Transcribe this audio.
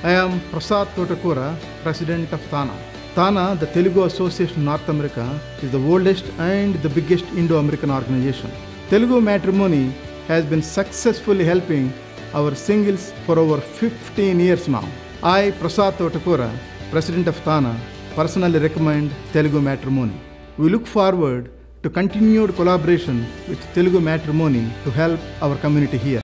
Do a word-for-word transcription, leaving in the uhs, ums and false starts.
I am Prasad Totakura, President of TANA. TANA, the Telugu Association North America, is the oldest and the biggest Indo-American organization. Telugu Matrimony has been successfully helping our singles for over fifteen years now. I, Prasad Totakura, President of TANA, personally recommend Telugu Matrimony. We look forward to continued collaboration with Telugu Matrimony to help our community here.